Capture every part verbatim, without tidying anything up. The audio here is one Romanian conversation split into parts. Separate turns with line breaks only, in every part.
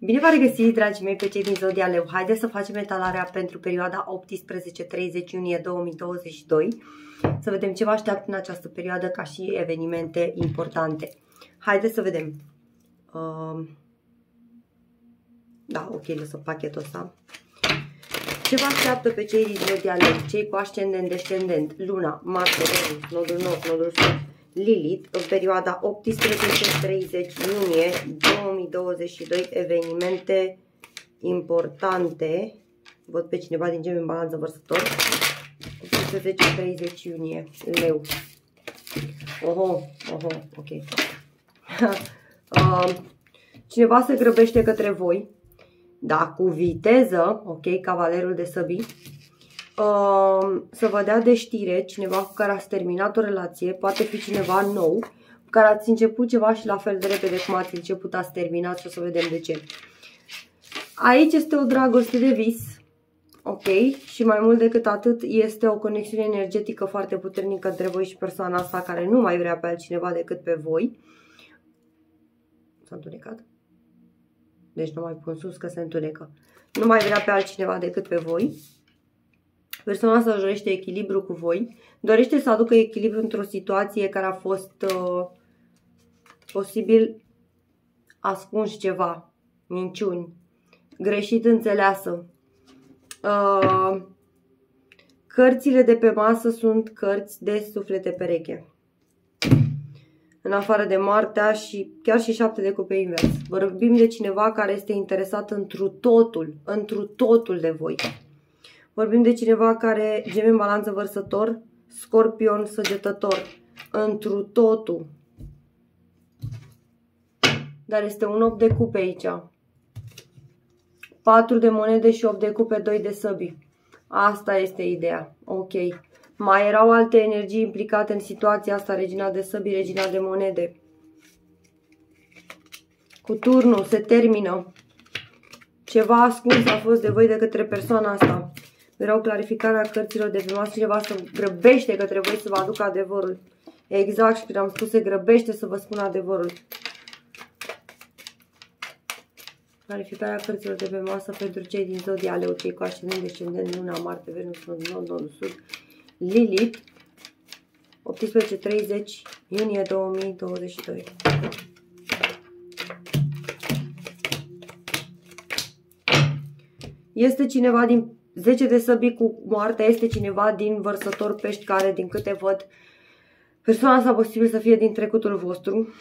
Bine v-am regăsit, dragii mei, pe cei din Zodia Leu. Haideți să facem etalarea pentru perioada optsprezece treizeci iunie două mii douăzeci și doi. Să vedem ce vă așteaptă în această perioadă ca și evenimente importante. Haideți să vedem. Uh... Da, ok, lăsăm pachetul ăsta. Ce vă așteaptă pe cei din Zodia Leu? Cei cu ascendent, descendent, Luna, Marte, Venus, nodul nord, nodul sud, Lilith, în perioada optsprezece treizeci iunie două mii douăzeci și doi, evenimente importante. Văd pe cineva din Gemeni, Balanță, Vărsător. optsprezece treizeci iunie, Leu. Oho, oho, ok. uh, cineva se grăbește către voi. Da, cu viteză, ok, cavalerul de săbii. Uh, să vă dea de știre cineva cu care ați terminat o relație, poate fi cineva nou, cu care ați început ceva și la fel de repede cum ați început, ați terminat și o să vedem de ce. Aici este o dragoste de vis, ok, și mai mult decât atât este o conexiune energetică foarte puternică între voi și persoana asta care nu mai vrea pe altcineva decât pe voi. S-a întunecat? Deci nu mai pun sus că se întunecă. Nu mai vrea pe altcineva decât pe voi. Persoana asta își dorește echilibru cu voi. Dorește să aducă echilibru într-o situație care a fost uh, posibil ascuns ceva. Minciuni. Greșit înțeleasă. Uh, cărțile de pe masă sunt cărți de suflete pereche. În afară de Martea și chiar și șapte de cupe invers. Vorbim de cineva care este interesat întru totul, întru totul de voi. Vorbim de cineva care, Gemeni, Balanță, Vărsător, Scorpion, Săgetător, întru totul. Dar este un opt de cupe aici. patru de monede și opt de cupe, doi de săbii. Asta este ideea. Ok. Mai erau alte energii implicate în situația asta, regina de săbii, regina de monede. Cu turnul se termină. Ceva ascuns a fost de voi de către persoana asta. Vreau clarificarea cărților de pe masă. Cineva se grăbește către voi să vă aducă adevărul. Exact, și când am spus se grăbește să vă spun adevărul. Clarificarea cărților de pe masă pentru cei din Zodia Leu, cei cu ascendent, descendent, Luna, Marte, Venus, nodul nord, nodul sud, Lilith, optsprezece treizeci iunie două mii douăzeci și doi. Este cineva din zece de săbii cu moartea, este cineva din Vărsător, Pești, care, din câte văd, persoana asta posibil să fie din trecutul vostru.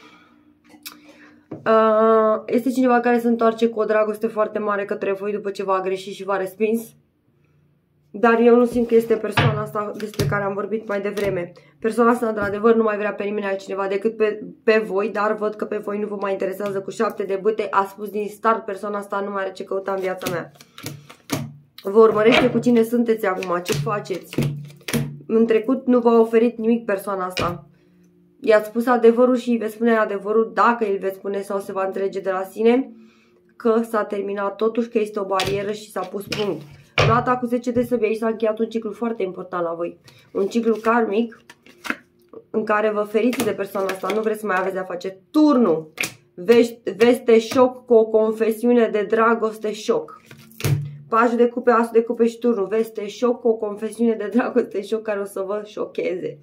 Este cineva care se întoarce cu o dragoste foarte mare către voi după ce v-a greșit și v-a respins. Dar eu nu simt că este persoana asta despre care am vorbit mai devreme. Persoana asta, într-adevăr, nu mai vrea pe nimeni altcineva decât pe, pe voi, dar văd că pe voi nu vă mai interesează. Cu șapte de bâte a spus din start, persoana asta nu mai are ce căuta în viața mea. Vă urmărește cu cine sunteți acum, ce faceți. În trecut nu v-a oferit nimic persoana asta. I-ați spus adevărul și îi veți spune adevărul, dacă îl veți spune sau se va înțelege de la sine, că s-a terminat totuși, că este o barieră și s-a pus punct. Data cu zece de săbii, aici s-a încheiat un ciclu foarte important la voi. Un ciclu karmic în care vă feriți de persoana asta, nu vreți să mai aveți de-a face. Turnul, veste șoc cu o confesiune de dragoste șoc. Pajul de cupe, asul de cupe și turnul, veste șoc cu o confesiune de dragoste șoc care o să vă șocheze.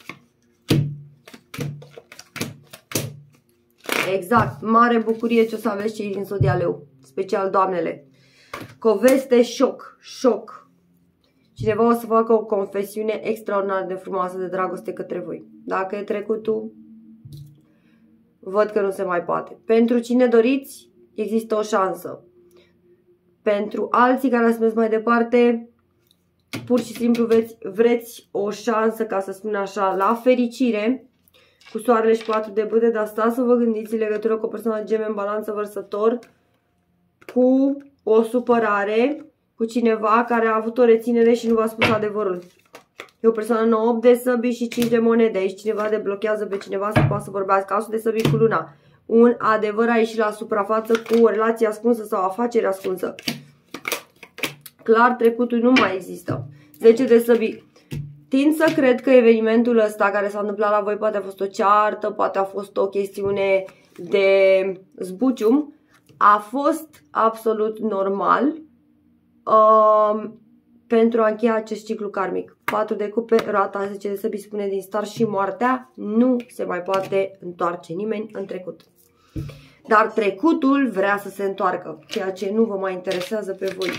Exact, mare bucurie ce o să aveți cei din Zodia Leu, special doamnele. Cu o veste șoc, șoc. Cineva o să facă o confesiune extraordinar de frumoasă de dragoste către voi. Dacă e trecutul, văd că nu se mai poate. Pentru cine doriți, există o șansă. Pentru alții care ați mers mai departe, pur și simplu veți, vreți o șansă, ca să spun așa, la fericire, cu soarele și patru de bâte, dar stați să vă gândiți în legătură cu o persoană Gemeni, Balanță, Vărsător, cu o supărare, cu cineva care a avut o reținere și nu v-a spus adevărul. E o persoană nouă, opt de săbii și cinci de monede. Aici cineva deblochează pe cineva să poată să vorbească. Asul de săbii cu Luna. Un adevăr a ieșit la suprafață cu o relație ascunsă sau o afacere ascunsă. Clar, trecutul nu mai există. zece de săbii. Tind să cred că evenimentul ăsta care s-a întâmplat la voi poate a fost o ceartă, poate a fost o chestiune de zbucium. a fost absolut normal uh, pentru a încheia acest ciclu karmic. patru de cupe, roata zece de săbi spune din start și moartea nu se mai poate întoarce nimeni în trecut. Dar trecutul vrea să se întoarcă, ceea ce nu vă mai interesează pe voi.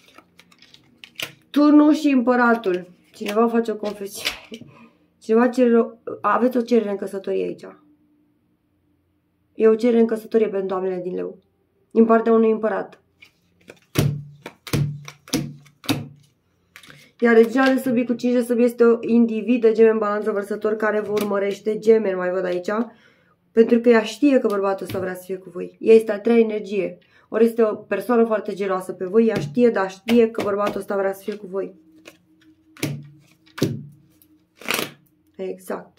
Turnul și împăratul. Cineva face o confesiune. Cineva cere, aveți o cerere în căsătorie aici. E o cerere în căsătorie pentru doamnele din leu. Din partea unui împărat. Iar regina de săbii cu cinci de săbii este o individă gemen balanță vărsător care vă urmărește. Gemen mai văd aici. Pentru că ea știe că bărbatul ăsta vrea să fie cu voi. Ea este a treia energie. Ori este o persoană foarte geloasă pe voi. Ea știe, dar știe că bărbatul ăsta vrea să fie cu voi. Exact.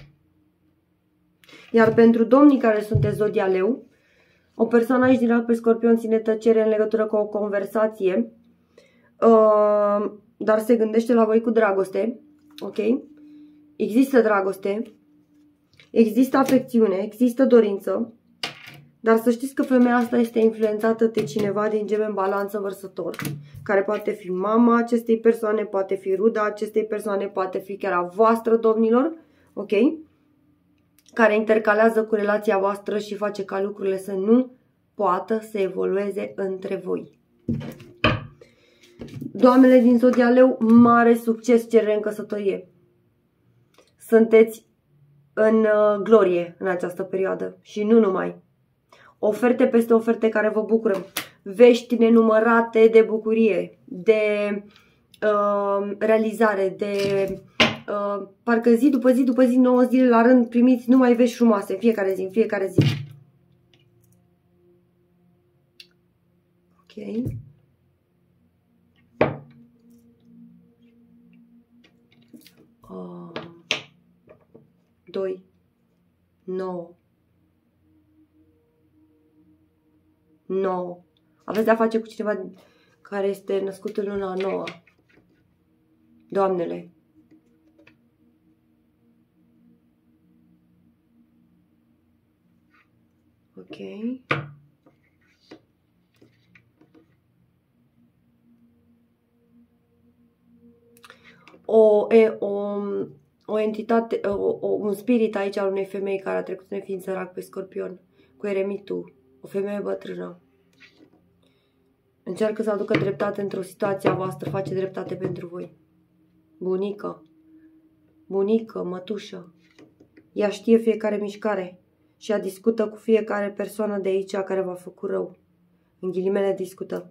Iar pentru domnii care sunteți zodia leu, o persoană aici din alt pe Scorpion ține tăcere în legătură cu o conversație, uh, dar se gândește la voi cu dragoste, ok? Există dragoste, există afecțiune, există dorință, dar să știți că femeia asta este influențată de cineva din gemen balanță vărsător, care poate fi mama acestei persoane, poate fi ruda acestei persoane, poate fi chiar a voastră, domnilor, ok? Care intercalează cu relația voastră și face ca lucrurile să nu poată să evolueze între voi. Doamnele din zodia leu, mare succes cerere în căsătorie. Sunteți în uh, glorie în această perioadă și nu numai. Oferte peste oferte care vă bucură. Vești nenumărate de bucurie, de uh, realizare, de... Uh, parcă zi după zi după zi, nouă zile la rând primiți numai vești frumoase, în fiecare zi, în fiecare zi. Ok. Uh, doi. nouă. nouă. Aveți de-a face cu cineva care este născut în luna nouă. Doamnele. Ok. O, e, o, o entitate, o, o, un spirit aici al unei femei care a trecut nefiind sărac pe Scorpion, cu eremitul, o femeie bătrână. Încearcă să aducă dreptate într-o situație a voastră, face dreptate pentru voi. Bunică, bunică, mătușă. Ea știe fiecare mișcare și ea discută cu fiecare persoană de aici care v-a făcut rău. În ghilimele discută.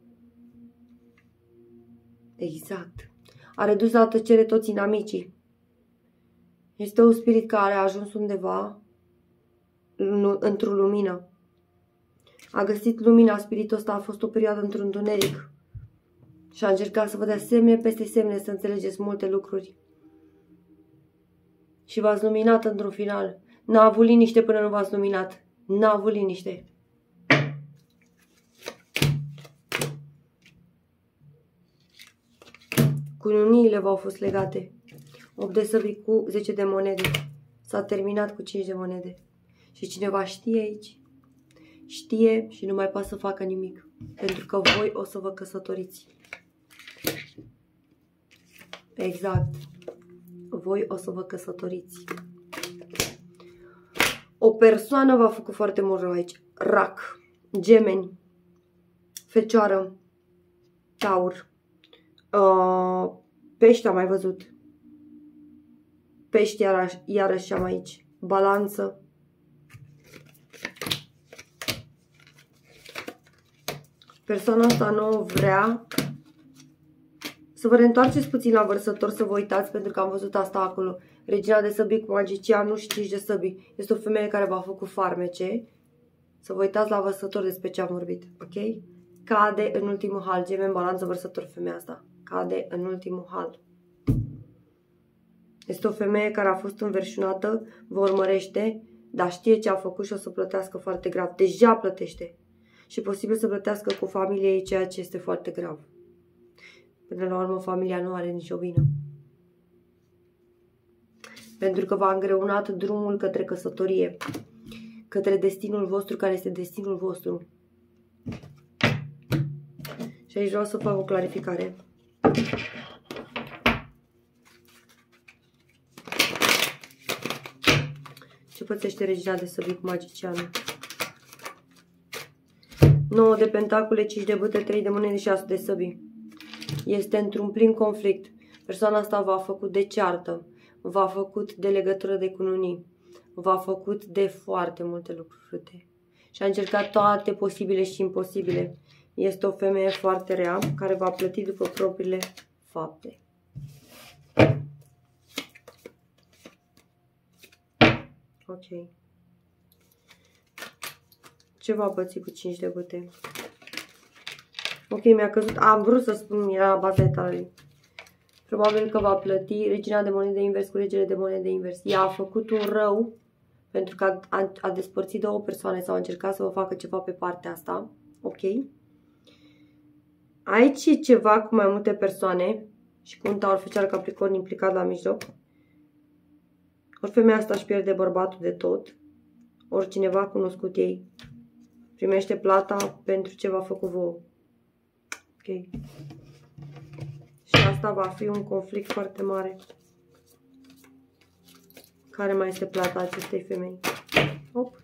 Exact. A redus la tăcere toți inamicii. Este un spirit care a ajuns undeva într-o lumină. A găsit lumina, spiritul ăsta a fost o perioadă într-un întuneric. Și a încercat să vă dea semne peste semne, să înțelegeți multe lucruri. Și v-ați luminat într-un final. N-a avut liniște până nu v-ați luminat. N-a avut liniște. Cununiile v-au fost legate. opt de săbii cu zece de monede. S-a terminat cu cinci de monede. Și cineva știe aici. Știe și nu mai poate să facă nimic. Pentru că voi o să vă căsătoriți. Exact. Voi o să vă căsătoriți. O persoană v-a făcut foarte mult rău aici. Rac, gemeni, fecioară, taur, uh, pește am mai văzut. Pești iarăși, iarăși am aici. Balanță. Persoana asta nu vrea să vă reîntoarceți puțin la vărsător, să vă uitați, pentru că am văzut asta acolo. Regina de săbii cu magicianul și cinci de săbii. Este o femeie care v-a făcut farmece. Să vă uitați la vărsător despre ce am vorbit, ok? Cade în ultimul hal. Gemen, balanță, vărsător, femeia asta. Cade în ultimul hal. Este o femeie care a fost înverșunată, vă urmărește, dar știe ce a făcut și o să plătească foarte grav. Deja plătește. Și posibil să plătească cu familia ei, ceea ce este foarte grav. Până la urmă, familia nu are nicio vină. Pentru că v-a îngreunat drumul către căsătorie. Către destinul vostru, care este destinul vostru. Și aici vreau să fac o clarificare. Ce pățește regina de săbii cu magicianul? nouă de pentacule, cinci de bâte, trei de monede și asul de săbii. Este într-un plin conflict. Persoana asta v-a făcut de ceartă, v-a făcut de legătură de cununii, v-a făcut de foarte multe lucruri. Și a încercat toate posibile și imposibile. Este o femeie foarte rea care va plăti după propriile fapte. Ok. Ce va păți cu cinci de bâte? Ok, mi-a căzut. Am vrut să spun, era la baza etalului. Probabil că va plăti regina de monede invers cu regele de monede invers. Ea a făcut un rău pentru că a, a, a despărțit două persoane sau a încercat să vă facă ceva pe partea asta. Ok. Aici e ceva cu mai multe persoane și cu un taur fecial capricorn implicat la mijloc. Ori femeia asta își pierde bărbatul de tot, ori cineva cunoscut ei primește plata pentru ce v-a făcut vouă. Ok. Și asta va fi un conflict foarte mare. Care mai este plata acestei femei? Hop.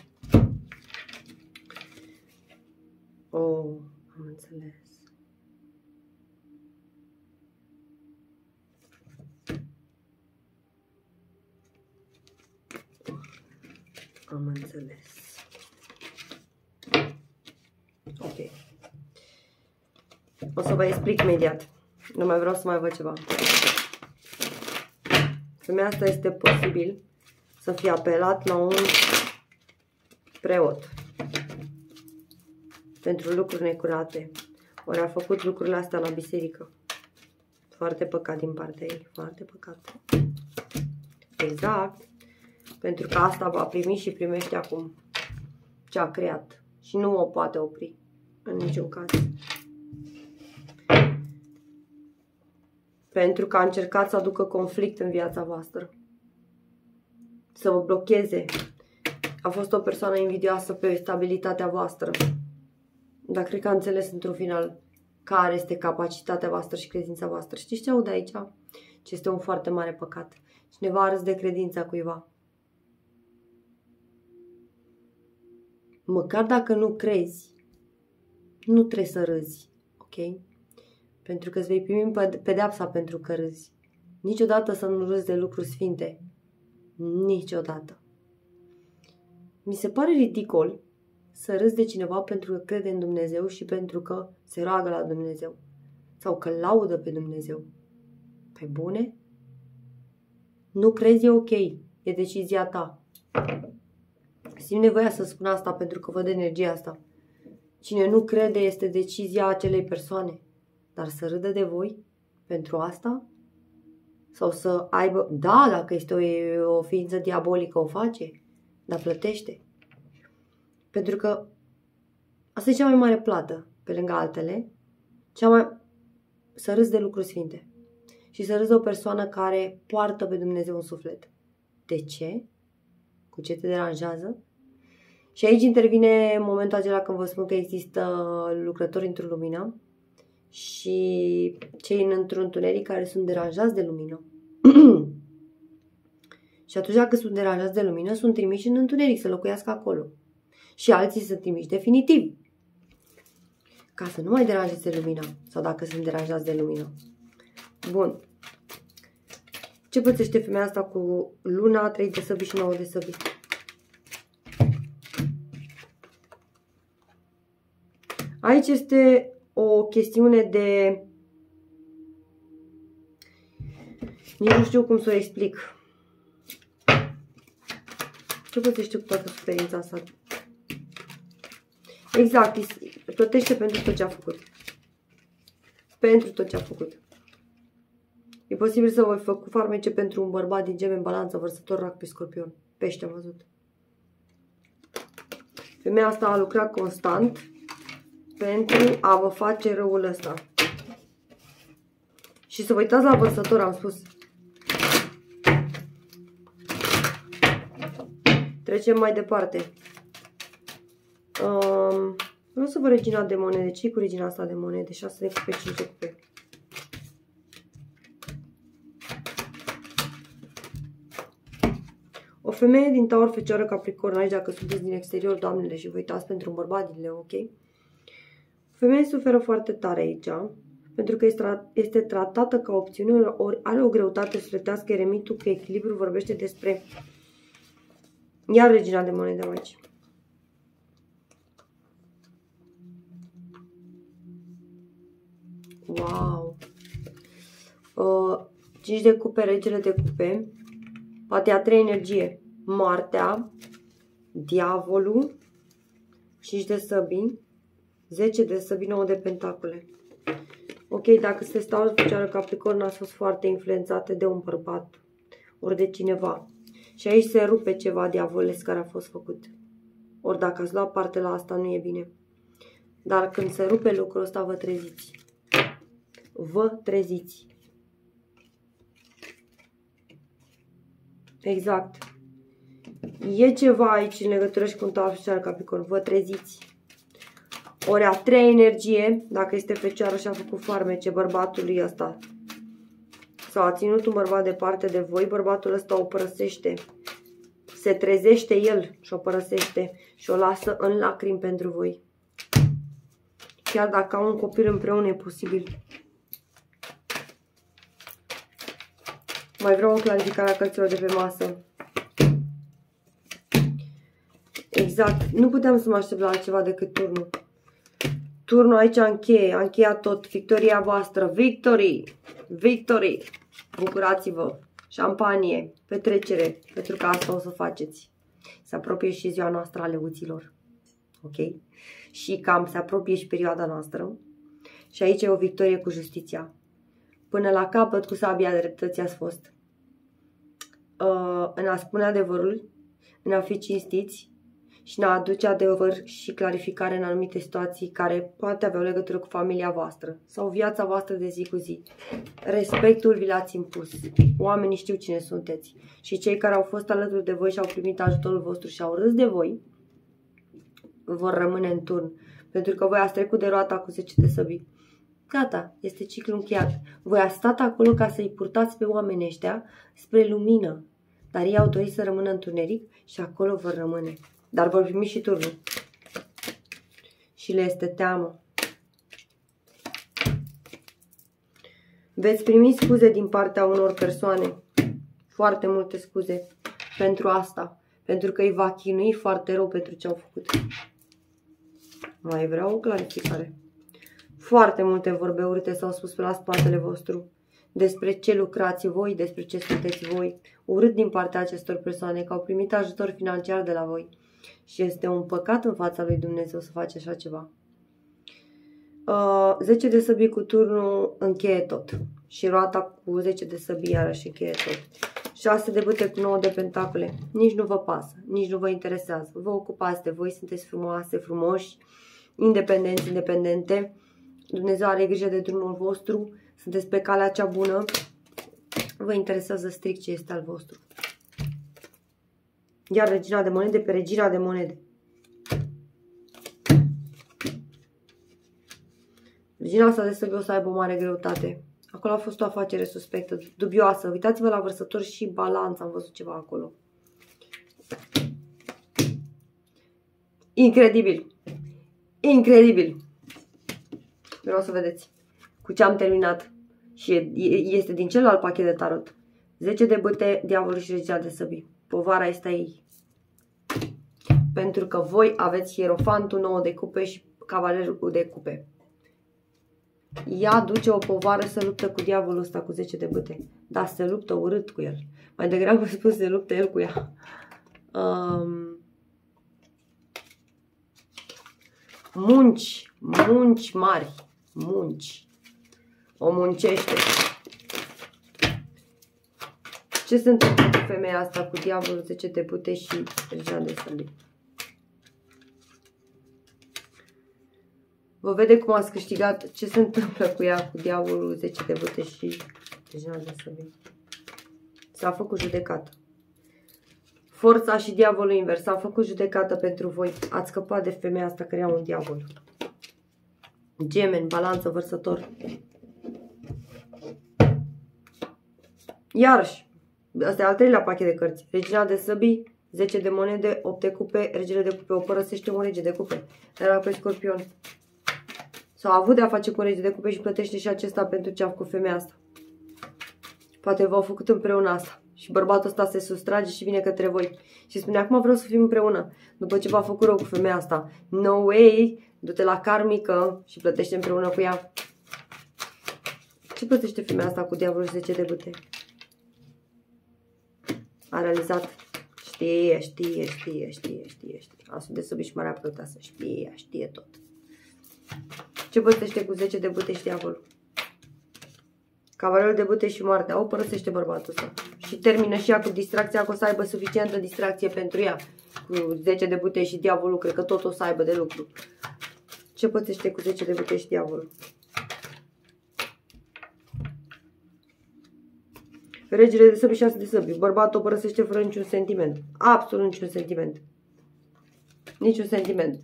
Oh, am înțeles. Am înțeles. Ok. O să vă explic imediat. Nu mai vreau să mai văd ceva. Femeia asta este posibil să fie apelat la un preot pentru lucruri necurate. Ori a făcut lucrurile astea la biserică. Foarte păcat din partea ei. Foarte păcat. Exact. Pentru că asta va primi și primește acum ce a creat. Și nu o poate opri în niciun caz. Pentru că a încercat să aducă conflict în viața voastră. Să vă blocheze. A fost o persoană invidioasă pe stabilitatea voastră. Dar cred că a înțeles într-un final care este capacitatea voastră și credința voastră. Știți ce aud aici? Ce este un foarte mare păcat. Cineva a râs de credința cuiva. Măcar dacă nu crezi, nu trebuie să râzi. Ok? Pentru că îți vei primi pedeapsa pentru că râzi. Niciodată să nu râzi de lucruri sfinte. Niciodată. Mi se pare ridicol să râzi de cineva pentru că crede în Dumnezeu și pentru că se roagă la Dumnezeu. Sau că laudă pe Dumnezeu. Pe bune? Nu crezi, e ok. E decizia ta. Simt nevoia să spun asta pentru că văd energia asta. Cine nu crede este decizia acelei persoane. Dar să râdă de voi pentru asta? Sau să aibă... Da, dacă este o, o ființă diabolică o face, dar plătește. Pentru că asta e cea mai mare plată, pe lângă altele, cea mai... să râzi de lucruri sfinte. Și să râzi de o persoană care poartă pe Dumnezeu în suflet. De ce? Cu ce te deranjează? Și aici intervine momentul acela când vă spun că există lucrători într-o lumină și cei într-un întuneric care sunt deranjați de lumină. Și atunci dacă sunt deranjați de lumină, sunt trimiși în întuneric să locuiască acolo. Și alții sunt trimiși definitiv. Ca să nu mai deranjeze de lumină. Sau dacă sunt deranjați de lumină. Bun. Ce pățește femeia asta cu luna, trei de săbii și nouă de săbii? Aici este o chestiune de... Nici nu știu cum să o explic. Ce pățește cu toată suferința asta? Exact, plătește pentru tot ce a făcut. Pentru tot ce a făcut. E posibil să vă fac farmece pentru un bărbat din Geme în balanță, vărsător, rac pe scorpion. Pește am văzut. Femeia asta a lucrat constant pentru a vă face răul ăsta. Și să vă uitați la vărsător, am spus. Trecem mai departe. Um, Vreau să văd regina de monede. Ce-i cu regina asta de monede? șase de cupe, cinci de cupe. O femeie din Taur, Fecioară, Capricorn, aici dacă sunteți din exterior, doamnele, și vă uitați pentru un bărbat, ok? O femeie suferă foarte tare aici, pentru că este tratată ca opțiune, ori are o greutate sufletească, eremitul cu echilibru vorbește despre... Iar regina de monede aici. Wow! Uh, cinci de cupe, regele de cupe. Poate a trei energie. Moartea, diavolul, cinci de săbii, zece de săbii, nouă de pentacole. Ok, dacă se stau Fecioară, Capricorn, ați fost foarte influențate de un bărbat ori de cineva. Și aici se rupe ceva diavolesc care a fost făcut. Ori dacă ați luat parte la asta, nu e bine. Dar când se rupe lucrul ăsta, vă treziți. Vă treziți. Exact. E ceva aici în legătură și cu un Taur, Fecioară, Capricorn. Vă treziți. Ori a treia energie, dacă este Fecioară și a făcut farmece bărbatului ăsta. Sau a ținut un bărbat departe de voi, bărbatul ăsta o părăsește. Se trezește el și o părăsește și o lasă în lacrimi pentru voi. Chiar dacă au un copil împreună, e posibil. Mai vreau o clarificare a cărților de pe masă. Exact. Nu puteam să mă aștept la altceva decât turnul. Turnul aici încheie. A încheiat tot. Victoria voastră. Victory! Victory! Bucurați-vă! Șampanie! Petrecere! Pentru că asta o să faceți. Se apropie și ziua noastră a leuților. Ok? Și cam se apropie și perioada noastră. Și aici e o victorie cu justiția. Până la capăt cu sabia dreptății ați fost. Uh, în a spune adevărul, în a fi cinstiți și în a aduce adevăr și clarificare în anumite situații care poate avea o legătură cu familia voastră sau viața voastră de zi cu zi. Respectul vi l-ați impus. Oamenii știu cine sunteți. Și cei care au fost alături de voi și au primit ajutorul vostru și au râs de voi, vor rămâne în turn. Pentru că voi ați trecut de roata cu zece de săbii. Gata, este ciclul încheiat. Voi ați stat acolo ca să-i purtați pe oamenii ăștia spre lumină. Dar ei au dorit să rămână în tuneric și acolo vor rămâne. Dar vor primi și turnul. Și le este teamă. Veți primi scuze din partea unor persoane. Foarte multe scuze pentru asta. Pentru că îi va chinui foarte rău pentru ce au făcut. Mai vreau o clarificare. Foarte multe vorbe urâte s-au spus pe la spatele vostru. Despre ce lucrați voi, despre ce sunteți voi. Urât din partea acestor persoane că au primit ajutor financiar de la voi. Și este un păcat în fața lui Dumnezeu să faci așa ceva. Uh, zece de săbii cu turnul încheie tot. Și roata cu zece de săbii iarăși încheie tot. șase de bâte cu nouă de pentacole. Nici nu vă pasă, nici nu vă interesează. Vă ocupați de voi, sunteți frumoase, frumoși, independenți, independente. Dumnezeu are grijă de drumul vostru. Sunteți pe calea cea bună. Vă interesează strict ce este al vostru. Iar regina de monede pe regina de monede. Regina asta de săbii o să aibă o mare greutate. Acolo a fost o afacere suspectă, dubioasă. Uitați-vă la vărsători și balanță. Am văzut ceva acolo. Incredibil. Incredibil. Vreau să vedeți cu ce am terminat. Și este din celălalt pachet de tarot. zece de bâte, diavolul și regina de săbii. Povara este a ei. Pentru că voi aveți hierofantul, nouă de cupe și cavalerul de cupe. Ea duce o povară să luptă cu diavolul ăsta cu zece de bâte. Dar se luptă urât cu el. Mai degrabă spus se luptă el cu ea. Um, munci, munci mari. Munci. O muncește. Ce se întâmplă cu femeia asta, cu diavolul, zece de bâte și regina de săbii? Vă vede cum ați câștigat. Ce se întâmplă cu ea, cu diavolul, zece de bâte și regina de săbii? S-a făcut judecată. Forța și diavolul invers. Am făcut judecată pentru voi. Ați scăpat de femeia asta care ia un diavol. Gemeni, balanță, vărsător. Iarăși, asta e al treilea pachet de cărți. Regina de săbii, zece de monede, opt de cupe, regele de cupe. O părăsește un rege de cupe. Era pe Scorpion. Sau a avut de a face cu un rege de cupe și plătește și acesta pentru ce a făcut femeia asta. Poate v-au făcut împreună asta. Și bărbatul ăsta se sustrage și vine către voi. Și spune, acum vreau să fim împreună. După ce v-a făcut rău cu femeia asta. No way, du-te la karmică și plătește împreună cu ea. Ce plătește femeia asta cu diavolul și zece de bâte? A realizat. Știe, știe, știe, știe, știe, știe. Asul de săbii și marea plăteasă. Știe, știe tot. Ce plătește cu zece de bâte și diavolul? Cavalerul de bâte și moartea. O părăsește bărbatul ăsta. Și termină și ea cu distracția, că o să aibă suficientă distracție pentru ea. Cu zece de bâte și diavolul, cred că tot o să aibă de lucru. Ce pățește cu zece de bâte și diavolul? Regele de săbii, șase de săbii. Bărbatul o părăsește fără niciun sentiment. Absolut niciun sentiment. Niciun sentiment.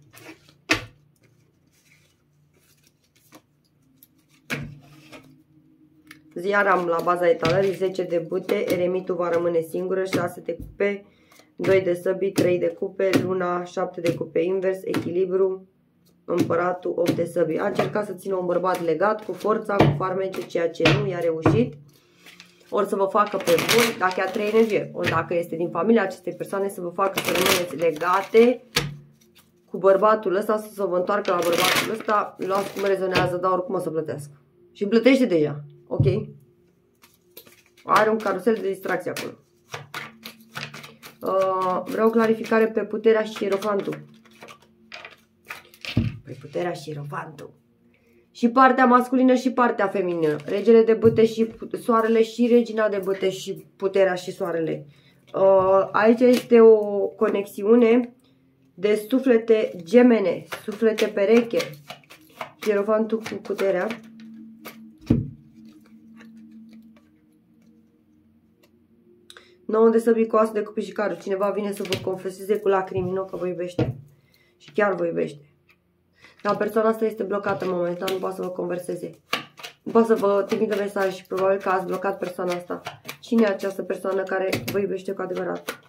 Iar am la baza etalării zece de bâte, eremitul va rămâne singură, șase de cupe, doi de săbii, trei de cupe, luna, șapte de cupe invers, echilibru, împăratul, opt de săbii. A încercat să țină un bărbat legat cu forța, cu farmece, ceea ce nu i-a reușit. Ori să vă facă pe voi, dacă ea trei energie, ori dacă este din familia acestei persoane, să vă facă să rămâneți legate cu bărbatul ăsta, să vă întoarcă la bărbatul ăsta, luați cum rezonează, dar oricum o să plătească. Și plătește deja. Ok? Are un carusel de distracție acolo. Uh, vreau o clarificare pe puterea și ierofantul. Pe puterea și ierofantul. Și partea masculină și partea feminină. Regele de bâte și soarele și regina de bâte și puterea și soarele. Uh, aici este o conexiune de suflete gemene, suflete pereche. Ierofantul cu puterea. nouă de săbii cu as de cupe și carul. Cineva vine să vă confeseze cu lacrimi, nu că vă iubește. Și chiar vă iubește. Dar persoana asta este blocată în momentan, nu poate să vă converseze. Nu poate să vă trimită mesaj și probabil că ați blocat persoana asta. Cine e această persoană care vă iubește cu adevărat?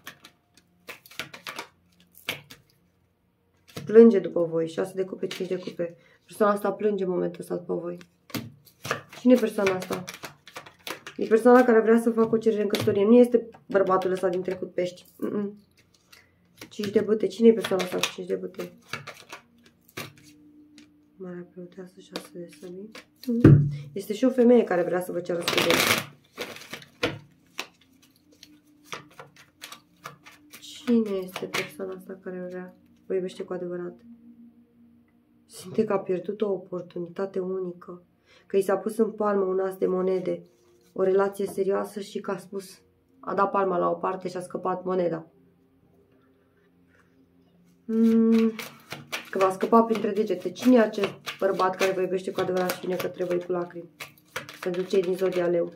Plânge după voi. șase de cupe, cinci de cupe. Persoana asta plânge în momentul ăsta după voi. Cine e persoana asta? E persoana care vrea să facă o cerere în căsătorie. Nu este bărbatul ăsta din trecut pești. Mm -mm. cinci de bâte. Cine e persoana asta cu cinci de bâte? Marea preoteasă, șase de săbii. Mm. Este și o femeie care vrea să vă ceară scudere. Cine este persoana asta care vrea? Vă iubește cu adevărat. Simte că a pierdut o oportunitate unică. Că i s-a pus în palmă un as de monede. O relație serioasă și că a spus, a dat palma la o parte și a scăpat moneda. Mm, că va scăpa printre degete. Cine e acest bărbat care vă iubește cu adevărat și vine către voi cu lacrimi? Pentru cei din zodia leu.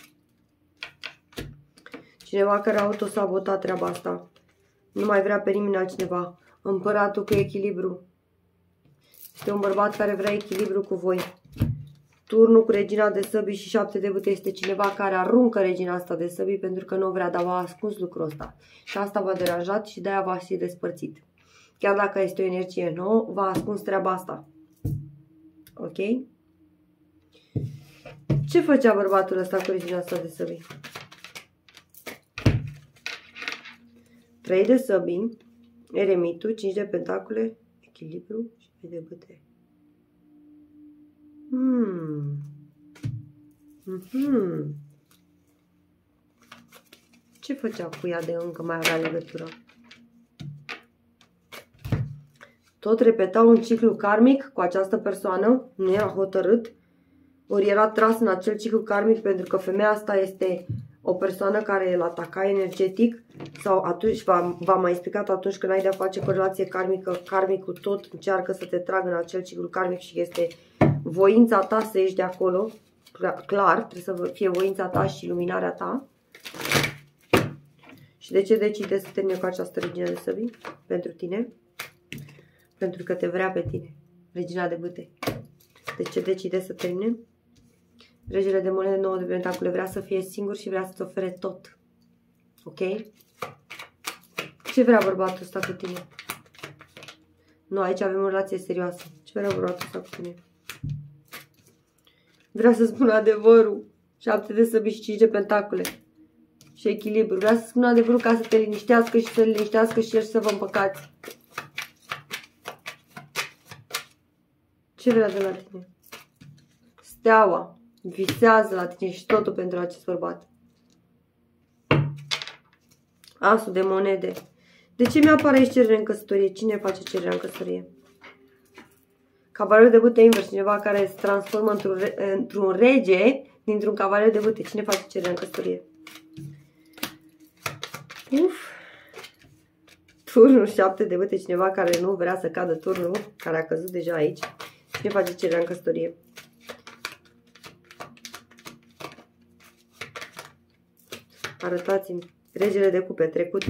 Cineva care a autosabotat treaba asta. Nu mai vrea pe nimeni altcineva. Împăratul cu echilibru. Este un bărbat care vrea echilibru cu voi. Turnul cu regina de săbii și șapte de bâte este cineva care aruncă regina asta de săbii pentru că nu vrea, dar v-a ascuns lucrul ăsta. Și asta v-a deranjat și de-aia v-a și despărțit. Chiar dacă este o energie nouă, v-a ascuns treaba asta. Ok? Ce făcea bărbatul ăsta cu regina asta de săbii? trei de săbii, eremitul, cinci de pentacule, echilibru și de bâte. Hmm. Mm-hmm. Ce făcea cu ea de încă mai avea legătură? Tot repeta un ciclu karmic cu această persoană, nu era hotărât, ori era tras în acel ciclu karmic pentru că femeia asta este o persoană care îl ataca energetic sau atunci, v-am mai explicat, atunci când ai de-a face cu o relație karmică, karmicul tot încearcă să te tragă în acel ciclu karmic și este voința ta să ieși de acolo, clar, trebuie să fie voința ta și luminarea ta. Și Și de ce decide să termine cu această regina de săbii? Pentru tine? Pentru că te vrea pe tine. Regina de bâte. De ce decide să termine? Regele de monede, nouă de pentacule, vrea să fie singur și vrea să-ți ofere tot. Ok? Ce vrea bărbatul ăsta cu tine? Nu, aici avem o relație serioasă. Ce vrea bărbatul ăsta cu tine? Vrea să spună adevărul. șapte de săbii și cinci de pentacule. Și echilibru. Vrea să spună adevărul ca să te liniștească și să liniștească și el să vă împăcați. Ce vrea de la tine? Steaua. Visează la tine și totul pentru acest bărbat. Asul de monede. De ce mi-apare aici cerere în căsătorie? Cine face cererea în căsătorie? Cavalerul de bâte invers. Cineva care se transformă într-un într-un rege dintr-un cavaler de bâte. Cine face cererea în căsătorie? Uf. Turnul șapte de bâte. Cineva care nu vrea să cadă turnul, care a căzut deja aici. Cine face cererea în căsătorie? Arătați-mi. Regele de cupe trecut.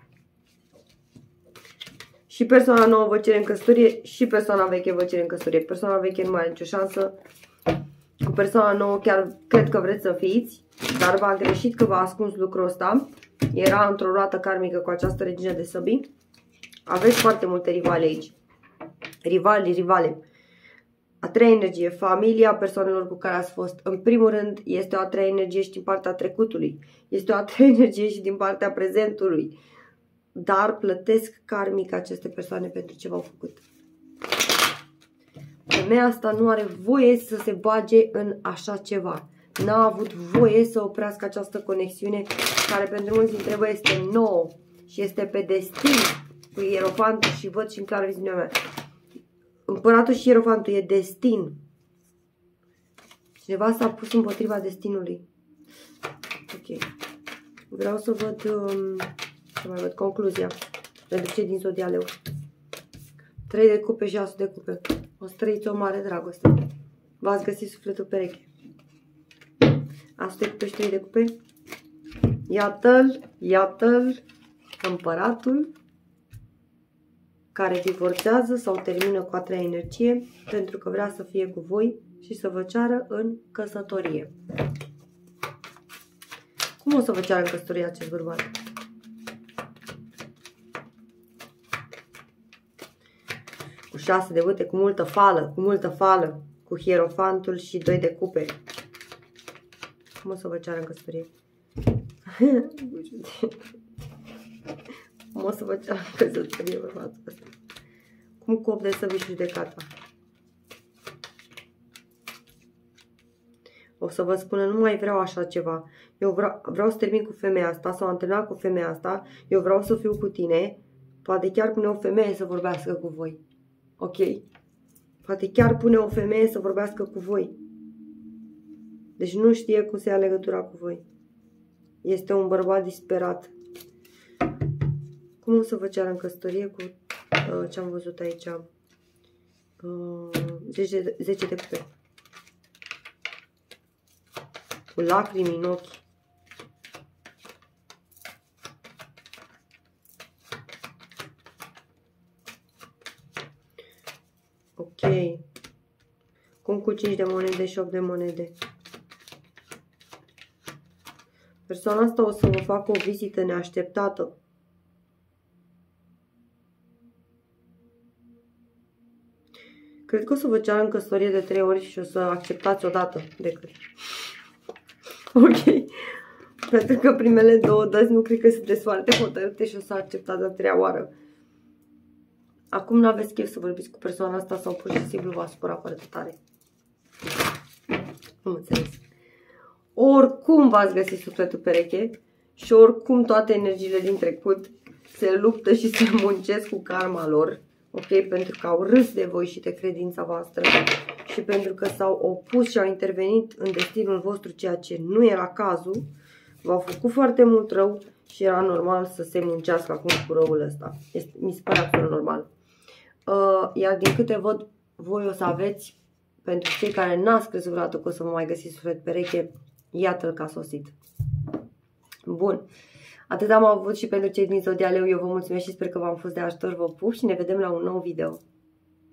Și persoana nouă vă cere în căsătorie și persoana veche vă cere în căsătorie. Persoana veche nu mai are nicio șansă. Cu persoana nouă chiar cred că vreți să fiți, dar v-a greșit că v-a ascuns lucrul ăsta. Era într-o roată karmică cu această regină de săbii. Aveți foarte multe rivale aici. Rivali, rivale. A treia energie, familia persoanelor cu care ați fost. În primul rând, este o a treia energie și din partea trecutului. Este o a treia energie și din partea prezentului. Dar plătesc karmic aceste persoane pentru ce v-au făcut. Femeia asta nu are voie să se bage în așa ceva. N-a avut voie să oprească această conexiune care pentru mulți dintre voi este nouă și este pe destin cu Ierofantul și văd și în clar viziunea mea. Împăratul și Ierofantul e destin. Cineva s-a pus împotriva destinului. Ok. Vreau să văd, um, să mai văd concluzia pentru cei din Zodia Leu. Trei de cupe și asul de cupe. O să trăiți o mare dragoste. V-ați găsit sufletul pereche. Asul de cupe și trei de cupe. Iată-l, iată-l, împăratul care divorțează sau termină cu a treia energie pentru că vrea să fie cu voi și să vă ceară în căsătorie. Cum o să vă ceară în căsătorie acest bărbat? Cu șase de bâte, cu multă fală, cu multă fală, cu Hierofantul și doi de cupe. Cum o să vă ceară în căsătorie? Cum o să vă ceară în căsătorie bărbatul ăsta? Cum cu opt de săbii și judecata? O să vă spună, nu mai vreau așa ceva. Eu vreau, vreau să termin cu femeia asta, s-au antrenat cu femeia asta, eu vreau să fiu cu tine. Poate chiar pune o femeie să vorbească cu voi. Ok? Poate chiar pune o femeie să vorbească cu voi. Deci nu știe cum să ia legătura cu voi. Este un bărbat disperat. Cum o să vă ceară în căsătorie cu uh, ce am văzut aici? Uh, zece de cupe. Cu lacrimi în ochi. Ok. Cum cu cinci de monede și opt de monede. Persoana asta o să vă facă o vizită neașteptată. Cred că o să vă ceară în căsătorie de trei ori și o să acceptați odată decât. Ok. Pentru că primele două dăți nu cred că sunteți foarte hotărâte și o să acceptați a treia oară. Acum nu aveți chef să vorbiți cu persoana asta sau pur și simplu vă supăra foarte tare. Nu înțeles. Oricum v-ați găsit sufletul pereche și oricum toate energiile din trecut se luptă și se muncesc cu karma lor. Ok? Pentru că au râs de voi și de credința voastră și pentru că s-au opus și au intervenit în destinul vostru, ceea ce nu era cazul, v-au făcut foarte mult rău și era normal să se muncească acum cu răul ăsta. Este, mi se pare absolut normal. Uh, iar din câte văd, voi o să aveți, pentru cei care n-ați crezut vreodată că o să vă mai găsiți suflet pereche, iată-l că a sosit. Bun. Atât am avut și pentru cei din Zodia Leu. Eu vă mulțumesc și sper că v-am fost de ajutor. Vă pup și ne vedem la un nou video.